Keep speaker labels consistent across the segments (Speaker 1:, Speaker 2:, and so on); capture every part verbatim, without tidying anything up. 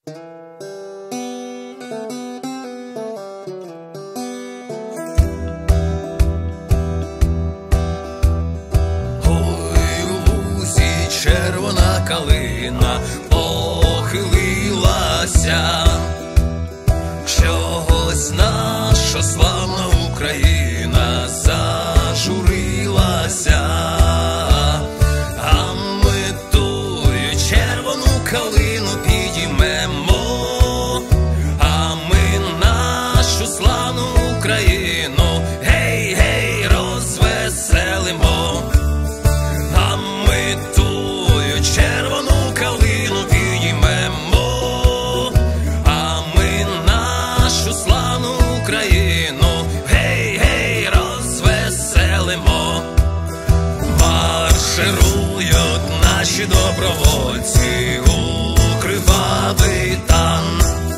Speaker 1: Червона калина похилилася, чогось наша славна Україна зажурилася, а ми тую червону калину підіймемо, а ми нашу славну Україну гей, гей, розвеселимо. А ми тую червону калину підіймемо, а ми нашу славну Україну гей, гей, розвеселимо. Марширують наші добровольці у кривавий тан,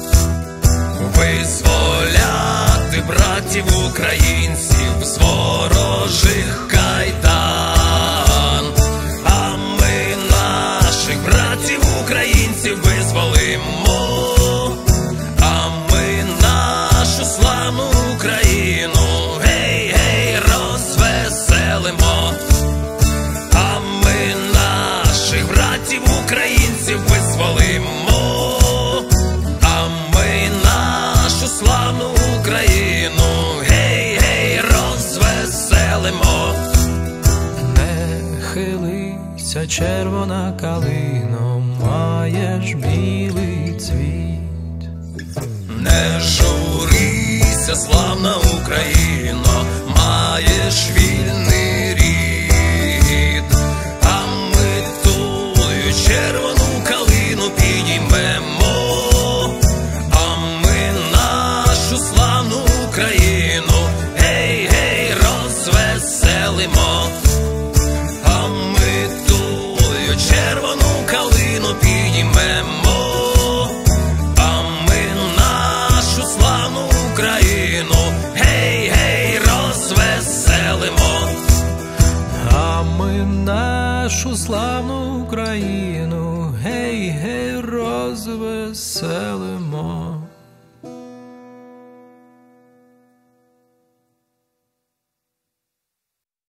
Speaker 1: визволяти братів українців з ворожих кайдан. А ми наших братів українців визволимо, а ми нашу славну Україну гей, гей, розвеселимо. А ми наших братів українців визволимо, а ми нашу славну Україну гей, гей, розвеселимо.
Speaker 2: Не хилися, червона калино, маєш білий цвіт.
Speaker 1: Не журися, славна Україно, маєш вільний рід, а ми тую червону калину підіймемо, а ми нашу славну Україну гей, гей, розвеселимо. А ми тую червону калину підіймемо, а ми нашу славну Україну гей, гей, розвеселимо.
Speaker 2: А ми нашу славну Україну гей, гей, розвеселимо.